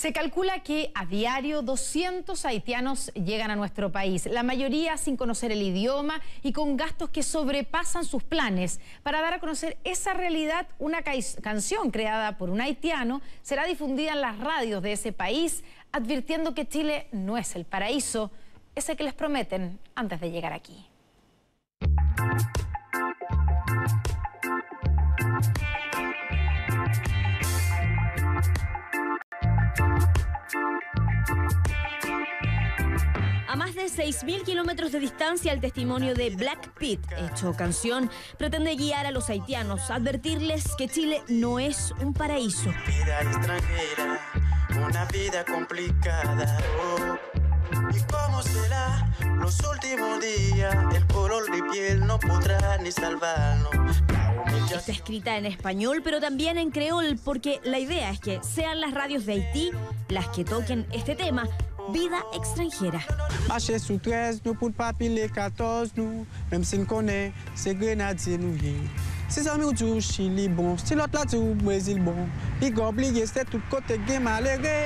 Se calcula que a diario 200 haitianos llegan a nuestro país, la mayoría sin conocer el idioma y con gastos que sobrepasan sus planes. Para dar a conocer esa realidad, una canción creada por un haitiano será difundida en las radios de ese país, advirtiendo que Chile no es el paraíso, ese que les prometen antes de llegar aquí. A más de 6.000 kilómetros de distancia, el testimonio de Black Pete, hecho canción, pretende guiar a los haitianos, advertirles que Chile no es un paraíso. Vida extranjera, una vida complicada. ¿Y cómo será los últimos días? El color de piel no podrá ni salvarnos. Está escrita en español, pero también en creol, porque la idea es que sean las radios de Haití las que toquen este tema, vida extranjera. Marcher sous 13, nous pour pas piler 14, nous, même si nous connaît, c'est grenadier nous y. Si ça nous dit Chili bon, si l'autre là dit Brésil bon, il obligé c'est tout côté game malgré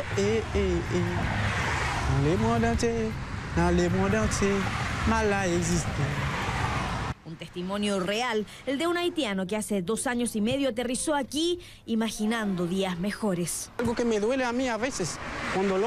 dans les mondes entiers, mal a existé. Un testimonio real, el de un haitiano que hace 2 años y medio aterrizó aquí imaginando días mejores. Algo que me duele a mí a veces, cuando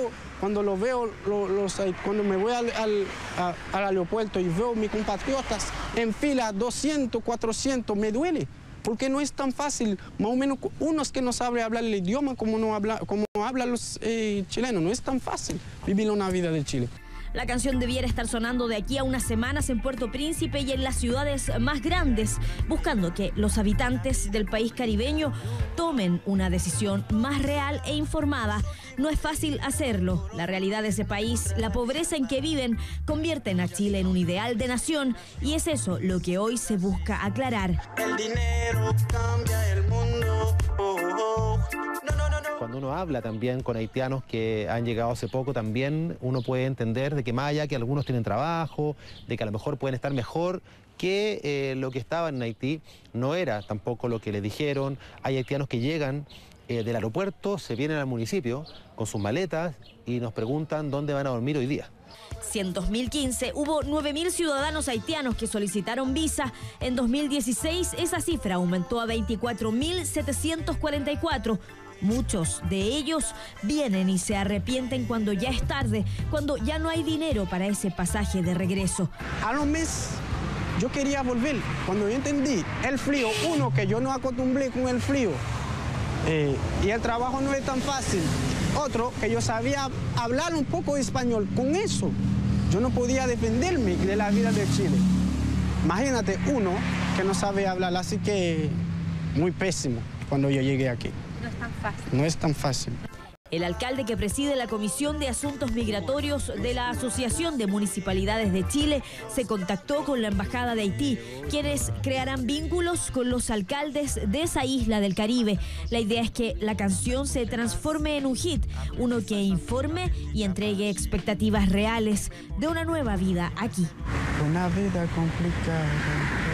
me voy al aeropuerto y veo a mis compatriotas en fila 200, 400, me duele. Porque no es tan fácil, más o menos unos que no saben hablar el idioma como hablan los chilenos, no es tan fácil vivir una vida de Chile. La canción debiera estar sonando de aquí a unas semanas en Puerto Príncipe y en las ciudades más grandes, buscando que los habitantes del país caribeño tomen una decisión más real e informada. No es fácil hacerlo. La realidad de ese país, la pobreza en que viven, convierten a Chile en un ideal de nación y es eso lo que hoy se busca aclarar. El dinero cambia el mundo. Cuando uno habla también con haitianos que han llegado hace poco, también uno puede entender de que más allá que algunos tienen trabajo, de que a lo mejor pueden estar mejor, que lo que estaba en Haití no era tampoco lo que le dijeron. Hay haitianos que llegan del aeropuerto, se vienen al municipio con sus maletas y nos preguntan dónde van a dormir hoy día. Si en 2015 hubo 9.000 ciudadanos haitianos que solicitaron visa, en 2016 esa cifra aumentó a 24.744. Muchos de ellos vienen y se arrepienten cuando ya es tarde, cuando ya no hay dinero para ese pasaje de regreso. A los meses yo quería volver, cuando yo entendí el frío, uno que yo no acostumbré con el frío y el trabajo no es tan fácil, otro que yo sabía hablar un poco de español, con eso yo no podía defenderme de la vida de Chile. Imagínate uno que no sabe hablar, así que muy pésimo cuando yo llegué aquí. No es tan fácil. No es tan fácil. El alcalde que preside la Comisión de Asuntos Migratorios de la Asociación de Municipalidades de Chile se contactó con la Embajada de Haití, quienes crearán vínculos con los alcaldes de esa isla del Caribe. La idea es que la canción se transforme en un hit, uno que informe y entregue expectativas reales de una nueva vida aquí. Una vida complicada.